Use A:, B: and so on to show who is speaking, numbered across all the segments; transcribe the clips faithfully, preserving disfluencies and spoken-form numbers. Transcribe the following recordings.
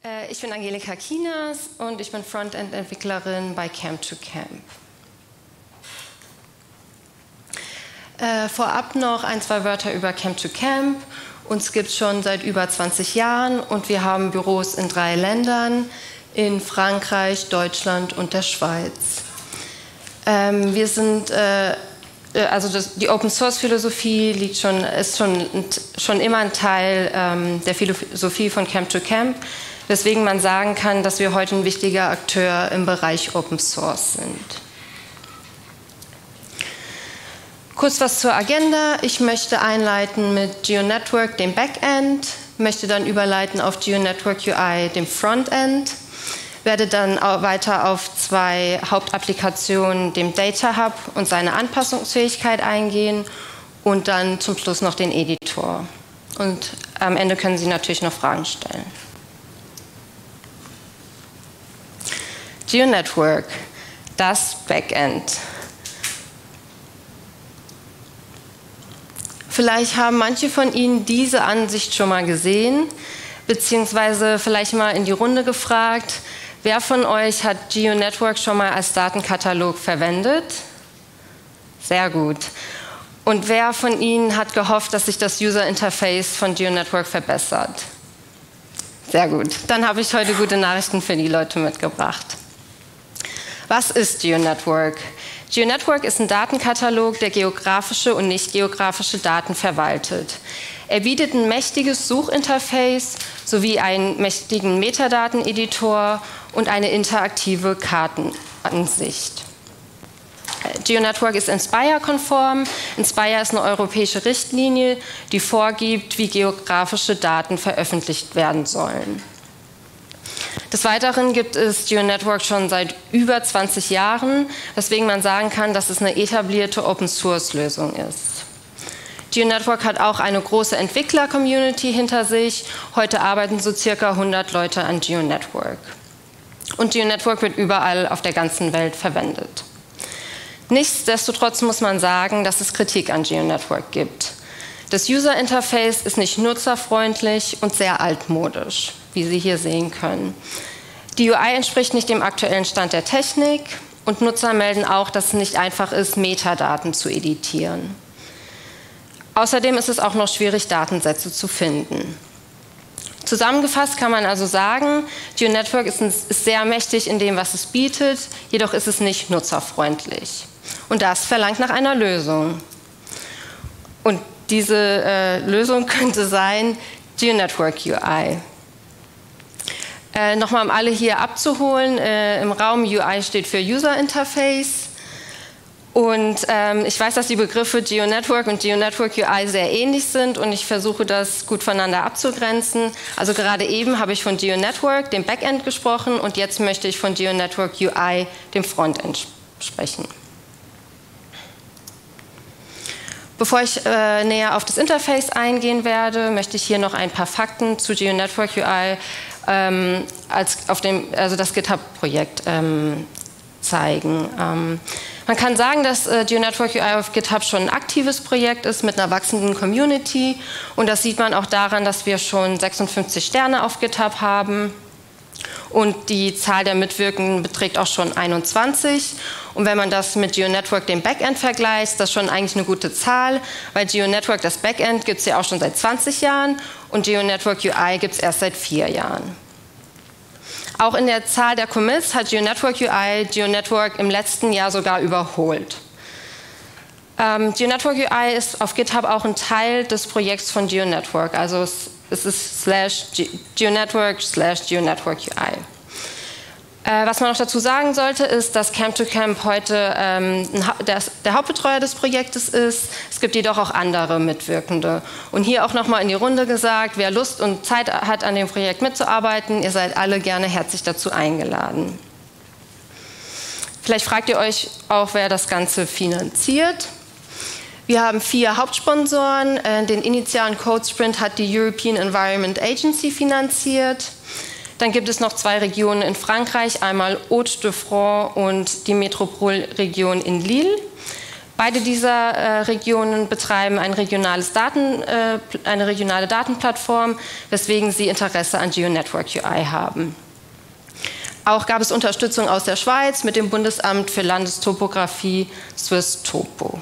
A: Äh, ich bin Angelika Kieners und ich bin Frontend-Entwicklerin bei Camp to Camp. Äh, vorab noch ein, zwei Wörter über Camp to Camp. Uns gibt es schon seit über zwanzig Jahren und wir haben Büros in drei Ländern, in Frankreich, Deutschland und der Schweiz. Ähm, wir sind, äh, also das, die Open-Source-Philosophie liegt schon, ist schon, schon immer ein Teil ähm, der Philosophie von Camp to Camp, weswegen man sagen kann, dass wir heute ein wichtiger Akteur im Bereich Open Source sind. Kurz was zur Agenda. Ich möchte einleiten mit GeoNetwork, dem Backend, möchte dann überleiten auf GeoNetwork U I, dem Frontend, werde dann weiter auf zwei Hauptapplikationen, dem Data Hub und seine Anpassungsfähigkeit eingehen und dann zum Schluss noch den Editor. Und am Ende können Sie natürlich noch Fragen stellen. GeoNetwork, das Backend. Vielleicht haben manche von Ihnen diese Ansicht schon mal gesehen, beziehungsweise vielleicht mal in die Runde gefragt, wer von euch hat GeoNetwork schon mal als Datenkatalog verwendet? Sehr gut. Und wer von Ihnen hat gehofft, dass sich das User Interface von GeoNetwork verbessert? Sehr gut. Dann habe ich heute gute Nachrichten für die Leute mitgebracht. Was ist GeoNetwork? GeoNetwork ist ein Datenkatalog, der geografische und nicht geografische Daten verwaltet. Er bietet ein mächtiges Suchinterface sowie einen mächtigen Metadateneditor und eine interaktive Kartenansicht. GeoNetwork ist Inspire-konform. Inspire ist eine europäische Richtlinie, die vorgibt, wie geografische Daten veröffentlicht werden sollen. Des Weiteren gibt es GeoNetwork schon seit über zwanzig Jahren, weswegen man sagen kann, dass es eine etablierte Open-Source-Lösung ist. GeoNetwork hat auch eine große Entwickler-Community hinter sich. Heute arbeiten so circa hundert Leute an GeoNetwork. Und GeoNetwork wird überall auf der ganzen Welt verwendet. Nichtsdestotrotz muss man sagen, dass es Kritik an GeoNetwork gibt. Das User-Interface ist nicht nutzerfreundlich und sehr altmodisch, wie Sie hier sehen können. Die U I entspricht nicht dem aktuellen Stand der Technik und Nutzer melden auch, dass es nicht einfach ist, Metadaten zu editieren. Außerdem ist es auch noch schwierig, Datensätze zu finden. Zusammengefasst kann man also sagen, GeoNetwork ist, ein, ist sehr mächtig in dem, was es bietet, jedoch ist es nicht nutzerfreundlich. Und das verlangt nach einer Lösung. Und diese äh, Lösung könnte sein GeoNetwork U I. Äh, Nochmal, um alle hier abzuholen, äh, im Raum U I steht für User Interface. Und ähm, ich weiß, dass die Begriffe GeoNetwork und GeoNetwork U I sehr ähnlich sind und ich versuche das gut voneinander abzugrenzen. Also gerade eben habe ich von GeoNetwork, dem Backend, gesprochen und jetzt möchte ich von GeoNetwork U I, dem Frontend, sprechen. Bevor ich äh, näher auf das Interface eingehen werde, möchte ich hier noch ein paar Fakten zu GeoNetwork U I, ähm, als auf dem, also das GitHub-Projekt, ähm, zeigen. Ähm, man kann sagen, dass äh, GeoNetwork U I auf GitHub schon ein aktives Projekt ist mit einer wachsenden Community und das sieht man auch daran, dass wir schon sechsundfünfzig Sterne auf GitHub haben. Und die Zahl der Mitwirkenden beträgt auch schon einundzwanzig. Und wenn man das mit GeoNetwork, dem Backend, vergleicht, ist das schon eigentlich eine gute Zahl, weil GeoNetwork, das Backend, gibt es ja auch schon seit zwanzig Jahren und GeoNetwork U I gibt es erst seit vier Jahren. Auch in der Zahl der Commits hat GeoNetwork U I GeoNetwork im letzten Jahr sogar überholt. Ähm, GeoNetwork U I ist auf GitHub auch ein Teil des Projekts von GeoNetwork, also es Es ist slash GeoNetwork slash GeoNetwork U I. Äh, was man noch dazu sagen sollte, ist, dass Camp to Camp heute ähm, der, der Hauptbetreuer des Projektes ist. Es gibt jedoch auch andere Mitwirkende. Und hier auch nochmal in die Runde gesagt, wer Lust und Zeit hat, an dem Projekt mitzuarbeiten, ihr seid alle gerne herzlich dazu eingeladen. Vielleicht fragt ihr euch auch, wer das Ganze finanziert. Wir haben vier Hauptsponsoren. Den initialen Code Sprint hat die European Environment Agency finanziert. Dann gibt es noch zwei Regionen in Frankreich, einmal Hauts-de-France und die Metropolregion in Lille. Beide dieser äh, Regionen betreiben ein regionales Daten, äh, eine regionale Datenplattform, weswegen sie Interesse an GeoNetwork U I haben. Auch gab es Unterstützung aus der Schweiz mit dem Bundesamt für Landestopographie Swisstopo.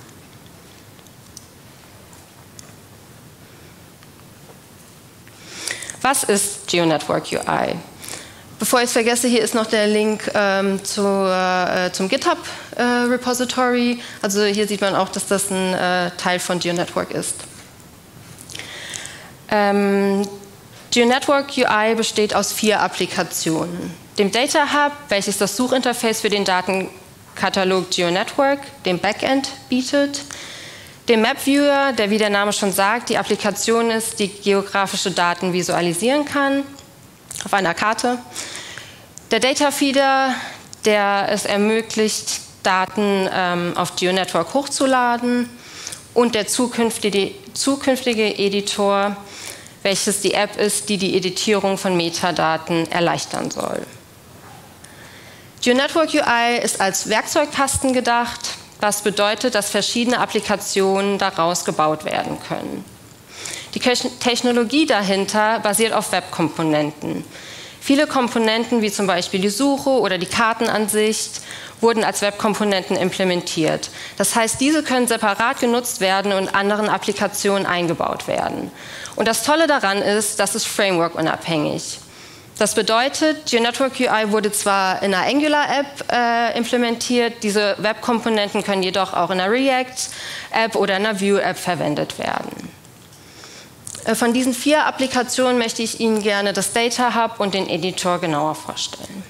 A: Was ist GeoNetwork U I? Bevor ich es vergesse, hier ist noch der Link ähm, zu, äh, zum GitHub-Repository. Äh, also hier sieht man auch, dass das ein äh, Teil von GeoNetwork ist. Ähm, GeoNetwork U I besteht aus vier Applikationen. Dem Data Hub, welches das Suchinterface für den Datenkatalog GeoNetwork, dem Backend, bietet. Dem Map Viewer, der, wie der Name schon sagt, die Applikation ist, die geografische Daten visualisieren kann auf einer Karte. Der Data Feeder, der es ermöglicht, Daten ähm, auf GeoNetwork hochzuladen. Und der zukünftige, zukünftige Editor, welches die App ist, die die Editierung von Metadaten erleichtern soll. GeoNetwork U I ist als Werkzeugkasten gedacht, was bedeutet, dass verschiedene Applikationen daraus gebaut werden können. Die Technologie dahinter basiert auf Webkomponenten. Viele Komponenten, wie zum Beispiel die Suche oder die Kartenansicht, wurden als Webkomponenten implementiert. Das heißt, diese können separat genutzt werden und anderen Applikationen eingebaut werden. Und das Tolle daran ist, das ist framework-unabhängig. Das bedeutet, GeoNetwork U I wurde zwar in einer Angular-App äh, implementiert, diese Webkomponenten können jedoch auch in einer React-App oder in einer Vue-App verwendet werden. Äh, von diesen vier Applikationen möchte ich Ihnen gerne das Data Hub und den Editor genauer vorstellen.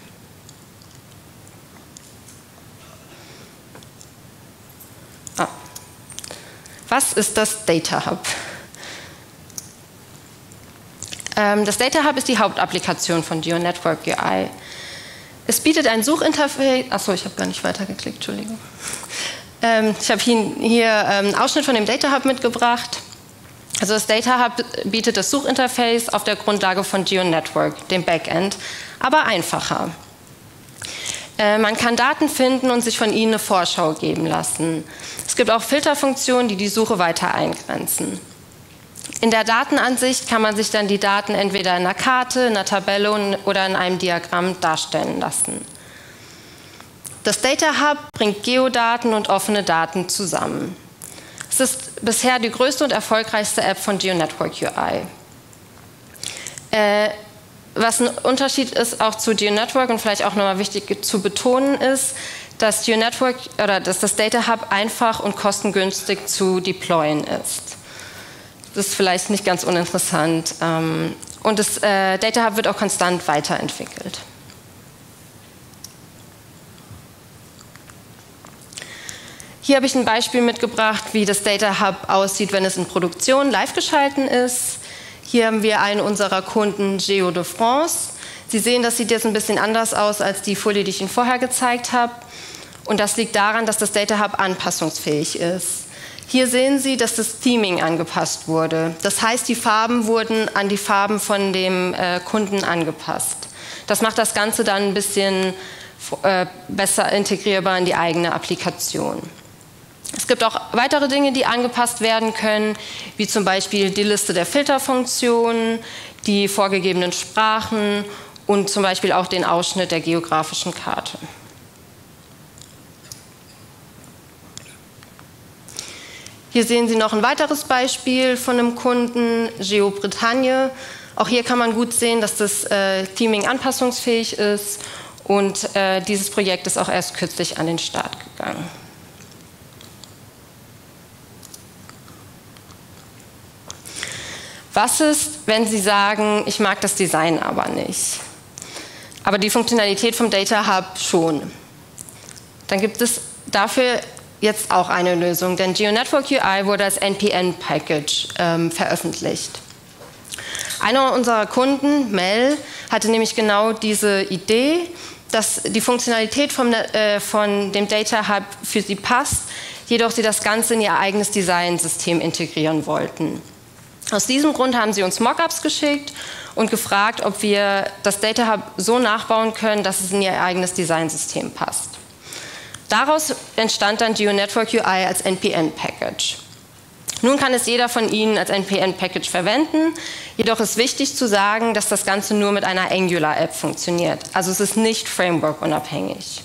A: Ah. Was ist das Data Hub? Das Data Hub ist die Hauptapplikation von GeoNetwork U I. Es bietet ein Suchinterface. Achso, ich habe gar nicht weitergeklickt, Entschuldigung. Ähm, ich habe hier einen Ausschnitt von dem Data Hub mitgebracht. Also das Data Hub bietet das Suchinterface auf der Grundlage von GeoNetwork, dem Backend, aber einfacher. Äh, man kann Daten finden und sich von ihnen eine Vorschau geben lassen. Es gibt auch Filterfunktionen, die die Suche weiter eingrenzen. In der Datenansicht kann man sich dann die Daten entweder in einer Karte, in einer Tabelle oder in einem Diagramm darstellen lassen. Das Data Hub bringt Geodaten und offene Daten zusammen. Es ist bisher die größte und erfolgreichste App von GeoNetwork U I. Äh, was ein Unterschied ist auch zu GeoNetwork und vielleicht auch nochmal wichtig zu betonen ist, dass GeoNetwork oder dass das Data Hub einfach und kostengünstig zu deployen ist. Das ist vielleicht nicht ganz uninteressant. Und das äh, Data Hub wird auch konstant weiterentwickelt. Hier habe ich ein Beispiel mitgebracht, wie das Data Hub aussieht, wenn es in Produktion live geschalten ist. Hier haben wir einen unserer Kunden, Geo de France. Sie sehen, das sieht jetzt ein bisschen anders aus als die Folie, die ich Ihnen vorher gezeigt habe. Und das liegt daran, dass das Data Hub anpassungsfähig ist. Hier sehen Sie, dass das Theming angepasst wurde. Das heißt, die Farben wurden an die Farben von dem äh, Kunden angepasst. Das macht das Ganze dann ein bisschen äh, besser integrierbar in die eigene Applikation. Es gibt auch weitere Dinge, die angepasst werden können, wie zum Beispiel die Liste der Filterfunktionen, die vorgegebenen Sprachen und zum Beispiel auch den Ausschnitt der geografischen Karte. Hier sehen Sie noch ein weiteres Beispiel von einem Kunden, Geo Bretagne. Auch hier kann man gut sehen, dass das äh, Theming anpassungsfähig ist und äh, dieses Projekt ist auch erst kürzlich an den Start gegangen. Was ist, wenn Sie sagen, ich mag das Design aber nicht, aber die Funktionalität vom Data Hub schon? Dann gibt es dafür jetzt auch eine Lösung, denn GeoNetwork U I wurde als N P M-Package ähm, veröffentlicht. Einer unserer Kunden, Mel, hatte nämlich genau diese Idee, dass die Funktionalität vom, äh, von dem Data Hub für sie passt, jedoch sie das Ganze in ihr eigenes Designsystem integrieren wollten. Aus diesem Grund haben sie uns Mockups geschickt und gefragt, ob wir das Data Hub so nachbauen können, dass es in ihr eigenes Designsystem passt. Daraus entstand dann GeoNetwork U I als N P M-Package. Nun kann es jeder von Ihnen als N P M-Package verwenden, jedoch ist wichtig zu sagen, dass das Ganze nur mit einer Angular-App funktioniert. Also es ist nicht framework-unabhängig.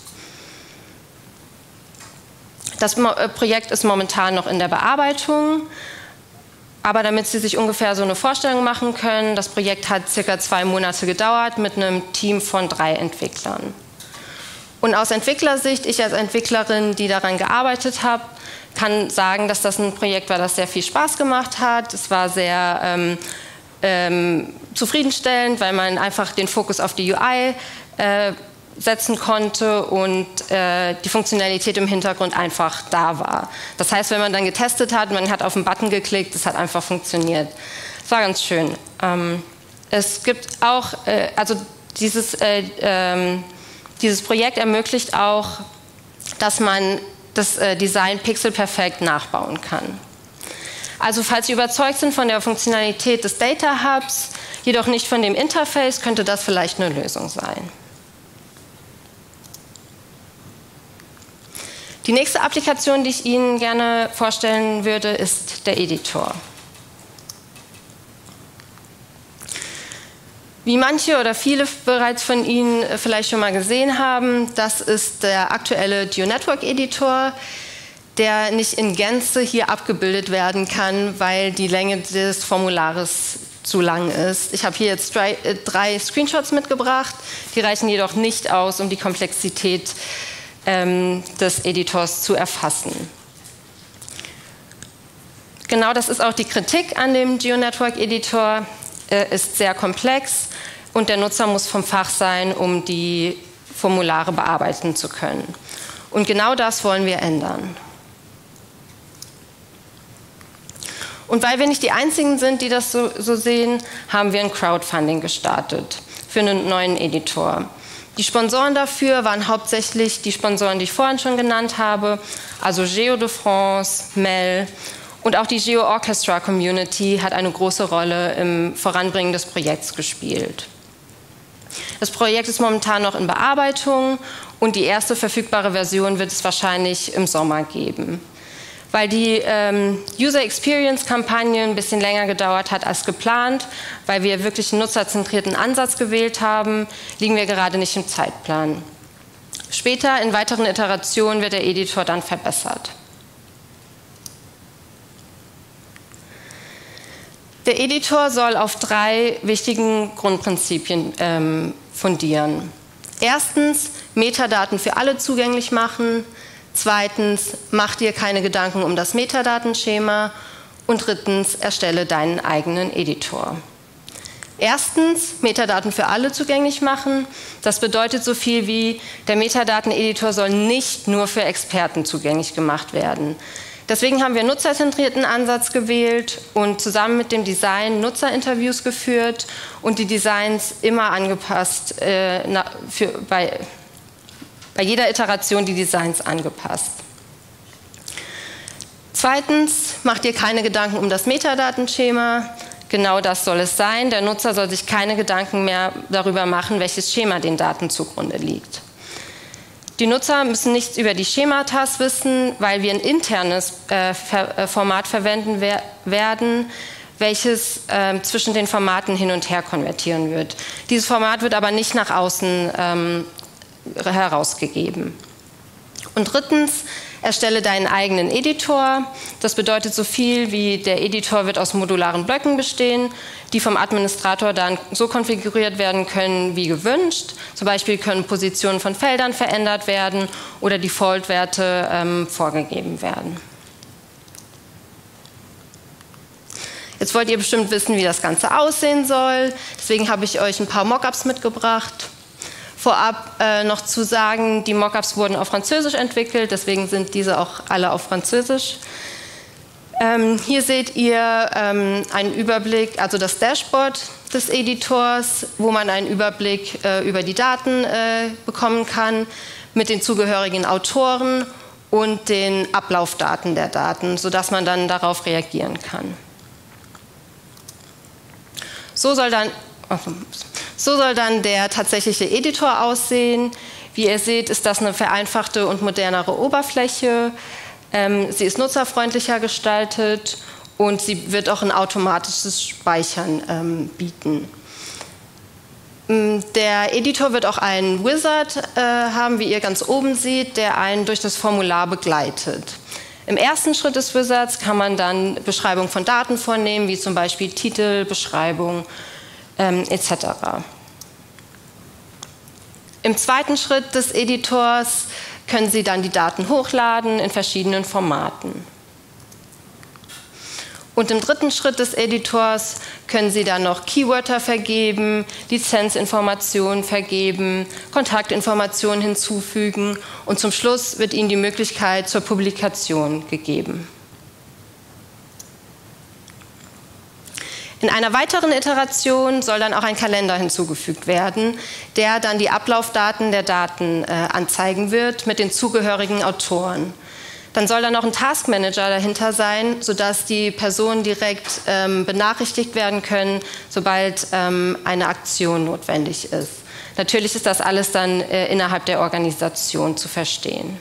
A: Das Projekt ist momentan noch in der Bearbeitung, aber damit Sie sich ungefähr so eine Vorstellung machen können, das Projekt hat circa zwei Monate gedauert mit einem Team von drei Entwicklern. Und aus Entwicklersicht, ich als Entwicklerin, die daran gearbeitet habe, kann sagen, dass das ein Projekt war, das sehr viel Spaß gemacht hat. Es war sehr ähm, ähm, zufriedenstellend, weil man einfach den Fokus auf die U I äh, setzen konnte und äh, die Funktionalität im Hintergrund einfach da war. Das heißt, wenn man dann getestet hat, man hat auf den Button geklickt, es hat einfach funktioniert. Es war ganz schön. Ähm, es gibt auch, äh, also dieses, äh, ähm, dieses Projekt ermöglicht auch, dass man das äh, Design pixelperfekt nachbauen kann. Also falls Sie überzeugt sind von der Funktionalität des Data Hubs, jedoch nicht von dem Interface, könnte das vielleicht eine Lösung sein. Die nächste Applikation, die ich Ihnen gerne vorstellen würde, ist der Editor. Wie manche oder viele bereits von Ihnen vielleicht schon mal gesehen haben, das ist der aktuelle GeoNetwork-Editor, der nicht in Gänze hier abgebildet werden kann, weil die Länge des Formulares zu lang ist. Ich habe hier jetzt drei, äh, drei Screenshots mitgebracht, die reichen jedoch nicht aus, um die Komplexität ähm, des Editors zu erfassen. Genau das ist auch die Kritik an dem GeoNetwork-Editor. Er ist sehr komplex und der Nutzer muss vom Fach sein, um die Formulare bearbeiten zu können. Und genau das wollen wir ändern. Und weil wir nicht die Einzigen sind, die das so, so sehen, haben wir ein Crowdfunding gestartet für einen neuen Editor. Die Sponsoren dafür waren hauptsächlich die Sponsoren, die ich vorhin schon genannt habe, also Geo de France, Mel, und auch die Geo Orchestra Community hat eine große Rolle im Voranbringen des Projekts gespielt. Das Projekt ist momentan noch in Bearbeitung und die erste verfügbare Version wird es wahrscheinlich im Sommer geben. Weil die ähm, User Experience Kampagne ein bisschen länger gedauert hat als geplant, weil wir wirklich einen nutzerzentrierten Ansatz gewählt haben, liegen wir gerade nicht im Zeitplan. Später in weiteren Iterationen wird der Editor dann verbessert. Der Editor soll auf drei wichtigen Grundprinzipien ähm, fundieren. Erstens, Metadaten für alle zugänglich machen. Zweitens, mach dir keine Gedanken um das Metadatenschema. Und drittens, erstelle deinen eigenen Editor. Erstens, Metadaten für alle zugänglich machen. Das bedeutet so viel wie, der Metadateneditor soll nicht nur für Experten zugänglich gemacht werden. Deswegen haben wir einen nutzerzentrierten Ansatz gewählt und zusammen mit dem Design Nutzerinterviews geführt und die Designs immer angepasst, äh, na, für, bei, bei jeder Iteration die Designs angepasst. Zweitens, mach dir keine Gedanken um das Metadatenschema. Genau das soll es sein. Der Nutzer soll sich keine Gedanken mehr darüber machen, welches Schema den Daten zugrunde liegt. Die Nutzer müssen nichts über die Schematas wissen, weil wir ein internes äh, Ver Format verwenden wer werden, welches äh, zwischen den Formaten hin und her konvertieren wird. Dieses Format wird aber nicht nach außen ähm, herausgegeben. Und drittens, erstelle deinen eigenen Editor. Das bedeutet so viel wie, der Editor wird aus modularen Blöcken bestehen, die vom Administrator dann so konfiguriert werden können wie gewünscht. Zum Beispiel können Positionen von Feldern verändert werden oder Default-Werte ähm, vorgegeben werden. Jetzt wollt ihr bestimmt wissen, wie das Ganze aussehen soll. Deswegen habe ich euch ein paar Mockups mitgebracht. Vorab äh, noch zu sagen, die Mockups wurden auf Französisch entwickelt, deswegen sind diese auch alle auf Französisch. Ähm, hier seht ihr ähm, einen Überblick, also das Dashboard des Editors, wo man einen Überblick äh, über die Daten äh, bekommen kann, mit den zugehörigen Autoren und den Ablaufdaten der Daten, sodass man dann darauf reagieren kann. So soll dann... So soll dann der tatsächliche Editor aussehen. Wie ihr seht, ist das eine vereinfachte und modernere Oberfläche. Ähm, sie ist nutzerfreundlicher gestaltet und sie wird auch ein automatisches Speichern ähm, bieten. Der Editor wird auch einen Wizard äh, haben, wie ihr ganz oben seht, der einen durch das Formular begleitet. Im ersten Schritt des Wizards kann man dann Beschreibung von Daten vornehmen, wie zum Beispiel Titel, Beschreibung ähm, et cetera. Im zweiten Schritt des Editors können Sie dann die Daten hochladen in verschiedenen Formaten. Und im dritten Schritt des Editors können Sie dann noch Keywörter vergeben, Lizenzinformationen vergeben, Kontaktinformationen hinzufügen und zum Schluss wird Ihnen die Möglichkeit zur Publikation gegeben. In einer weiteren Iteration soll dann auch ein Kalender hinzugefügt werden, der dann die Ablaufdaten der Daten äh, anzeigen wird mit den zugehörigen Autoren. Dann soll da noch ein Taskmanager dahinter sein, sodass die Personen direkt ähm, benachrichtigt werden können, sobald ähm, eine Aktion notwendig ist. Natürlich ist das alles dann äh, innerhalb der Organisation zu verstehen.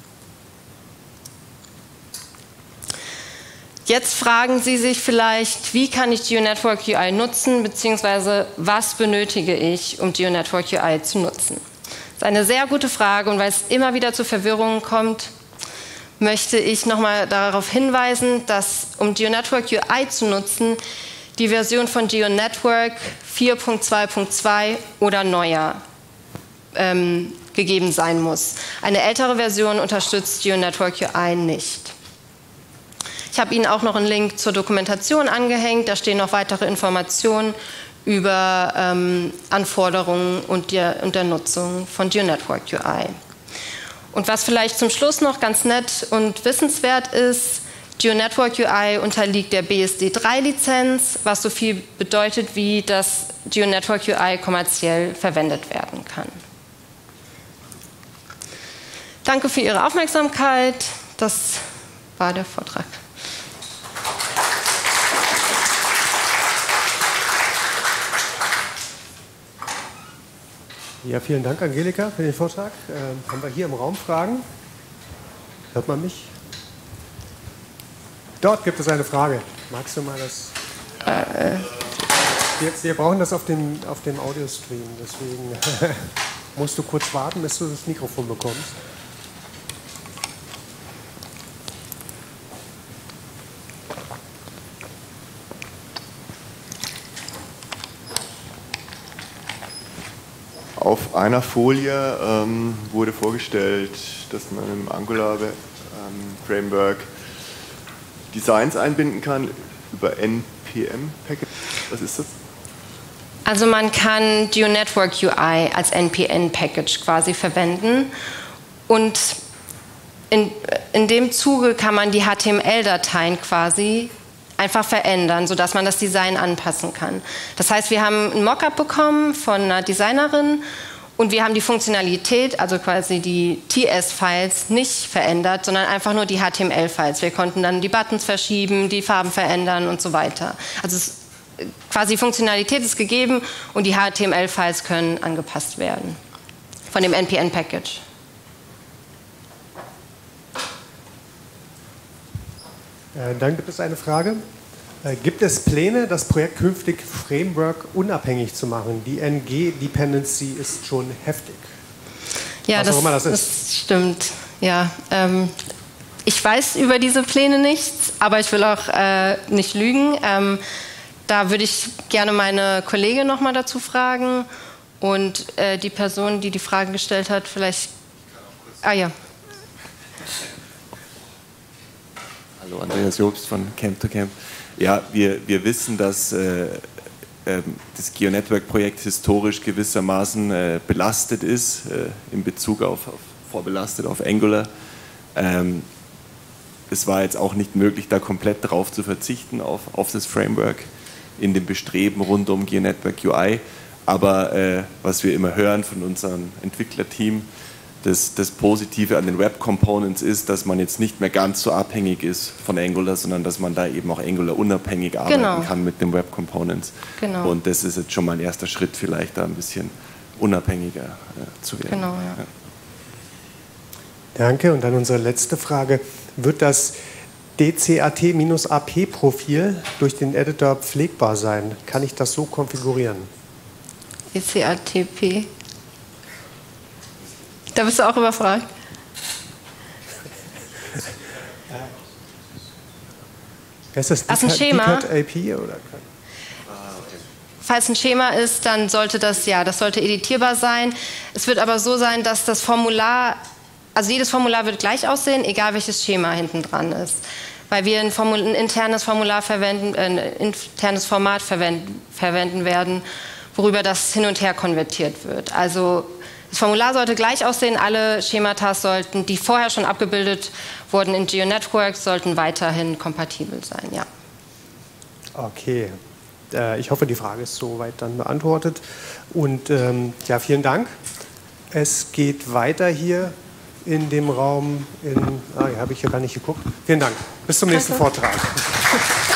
A: Jetzt fragen Sie sich vielleicht, wie kann ich GeoNetwork U I nutzen, beziehungsweise was benötige ich, um GeoNetwork U I zu nutzen? Das ist eine sehr gute Frage und weil es immer wieder zu Verwirrungen kommt, möchte ich nochmal darauf hinweisen, dass, um GeoNetwork U I zu nutzen, die Version von GeoNetwork vier Punkt zwei Punkt zwei oder neuer ähm, gegeben sein muss. Eine ältere Version unterstützt GeoNetwork U I nicht. Ich habe Ihnen auch noch einen Link zur Dokumentation angehängt. Da stehen noch weitere Informationen über ähm, Anforderungen und der, und der Nutzung von GeoNetwork U I. Und was vielleicht zum Schluss noch ganz nett und wissenswert ist, GeoNetwork U I unterliegt der B S D drei Lizenz, was so viel bedeutet, wie dass GeoNetwork U I kommerziell verwendet werden kann. Danke für Ihre Aufmerksamkeit. Das war der Vortrag.
B: Ja, vielen Dank, Angelika, für den Vortrag. Ähm, haben wir hier im Raum Fragen? Hört man mich? Dort gibt es eine Frage. Magst du mal das? Äh. Wir, wir brauchen das auf dem, auf dem Audiostream, deswegen musst du kurz warten, bis du das Mikrofon bekommst.
C: Auf einer Folie ähm, wurde vorgestellt, dass man im Angular ähm, Framework Designs einbinden kann über N P M-Package. Was ist das?
A: Also man kann GeoNetwork U I als N P M-Package quasi verwenden und in, in dem Zuge kann man die H T M L-Dateien quasi einfach verändern, sodass man das Design anpassen kann. Das heißt, wir haben ein Mockup bekommen von einer Designerin und wir haben die Funktionalität, also quasi die T S-Files, nicht verändert, sondern einfach nur die H T M L-Files. Wir konnten dann die Buttons verschieben, die Farben verändern und so weiter. Also es, quasi die Funktionalität ist gegeben und die H T M L-Files können angepasst werden von dem N P M-Package.
B: Dann gibt es eine Frage. Gibt es Pläne, das Projekt künftig Framework unabhängig zu machen? Die N G-Dependency ist schon heftig.
A: Ja, das, das, das stimmt. Ja, ähm, ich weiß über diese Pläne nichts, aber ich will auch äh, nicht lügen. Ähm, da würde ich gerne meine Kollegin noch mal dazu fragen und äh, die Person, die die Frage gestellt hat, vielleicht... Ah ja.
D: Hallo, Andreas Jobst von Camp to Camp. Ja, wir, wir wissen, dass äh, äh, das GeoNetwork-Projekt historisch gewissermaßen äh, belastet ist, äh, in Bezug auf, auf vorbelastet auf Angular. Ähm, es war jetzt auch nicht möglich, da komplett darauf zu verzichten, auf, auf das Framework, in dem Bestreben rund um GeoNetwork U I. Aber äh, was wir immer hören von unserem Entwicklerteam, Das, das Positive an den Web Components ist, dass man jetzt nicht mehr ganz so abhängig ist von Angular, sondern dass man da eben auch Angular unabhängig arbeiten
A: genau.
D: kann mit den Web Components.
A: Genau.
D: Und das ist jetzt schon mal ein erster Schritt, vielleicht da ein bisschen unabhängiger äh, zu werden.
A: Genau, ja. Ja.
B: Danke. Und dann unsere letzte Frage. Wird das D C A T-A P-Profil durch den Editor pflegbar sein? Kann ich das so konfigurieren?
A: D C A T P. Da bist du auch überfragt.
B: Ist das
A: Ach, ein Schema?
B: D C A T oder?
A: Falls ein Schema ist, dann sollte das, ja, das sollte editierbar sein. Es wird aber so sein, dass das Formular, also jedes Formular wird gleich aussehen, egal welches Schema hinten dran ist. Weil wir ein, Formul, ein internes Formular verwenden, ein internes Format verwenden, verwenden werden, worüber das hin und her konvertiert wird. Also das Formular sollte gleich aussehen, alle Schemata sollten, die vorher schon abgebildet wurden in GeoNetworks, sollten weiterhin kompatibel sein, ja.
B: Okay. Ich hoffe, die Frage ist soweit dann beantwortet. Und ähm, ja, vielen Dank. Es geht weiter hier in dem Raum. In, ah, hier habe ich ja gar nicht geguckt. Vielen Dank. Bis zum nächsten Vortrag.